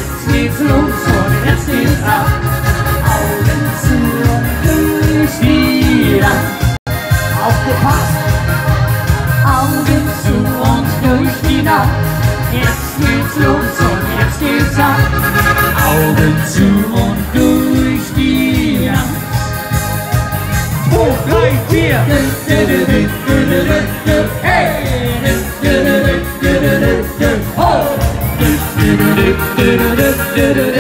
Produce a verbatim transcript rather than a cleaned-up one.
Jetzt geht's los und jetzt geht's ab. Augen zu und durch die Nacht. Aufgepasst! Augen zu und durch die Nacht. Jetzt geht's los und jetzt geht's ab. Augen zu und durch die Nacht. Hoch, drei, vier. Hey!